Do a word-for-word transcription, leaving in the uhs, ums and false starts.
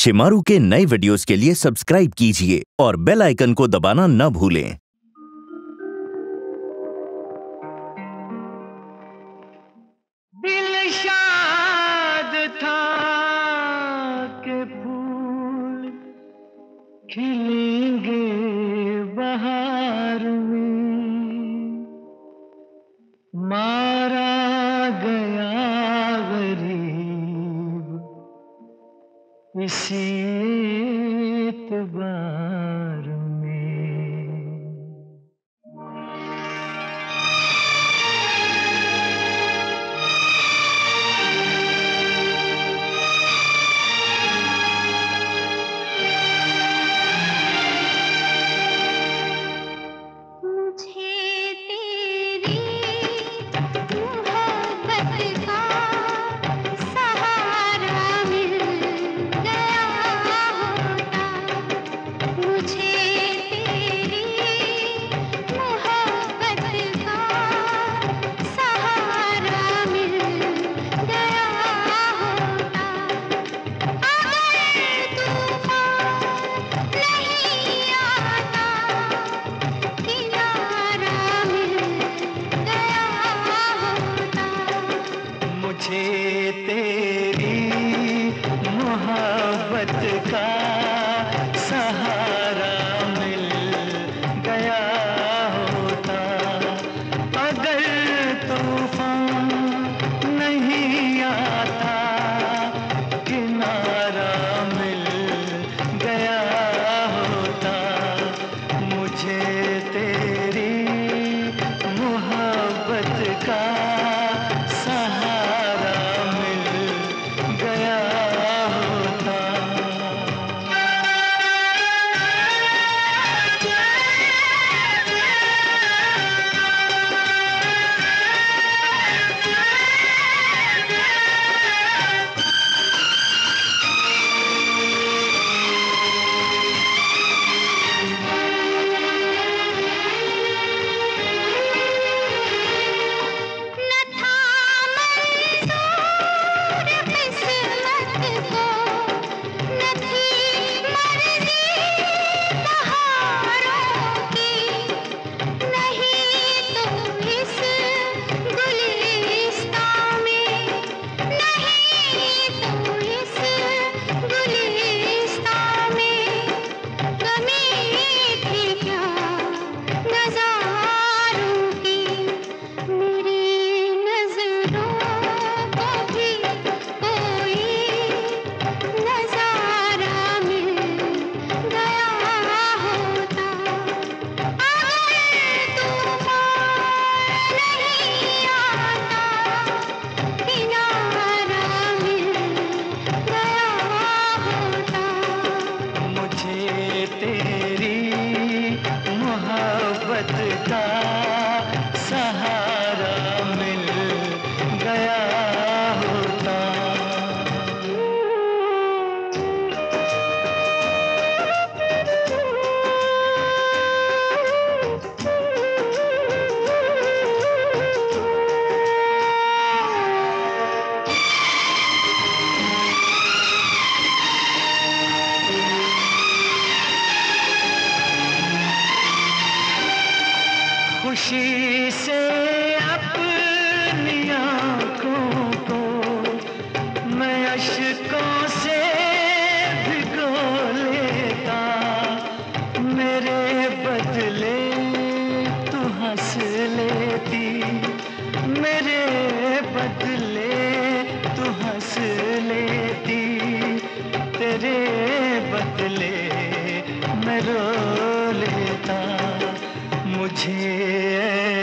शिमारू के नए वीडियोस के लिए सब्सक्राइब कीजिए और बेल आइकन को दबाना न भूलें। दिल शाद था कि फूल खिलेंगे बहार में, मारा गया गरीब इसी एतबार में। मुझे तेरी मोहब्बत का सहारा मिल गया होता, अगर तूफान नहीं आता किनारा मिल गया होता। मुझे तेरी मोहब्बत का का सहारा मिल गया होता। खुशी से अपनी आँखों को मैं अश्कों से भिगो लेता, मेरे बदले तू हंस लेती, मेरे बदले तू हंस लेती, तेरे बदले मैं रो लेता। मुझे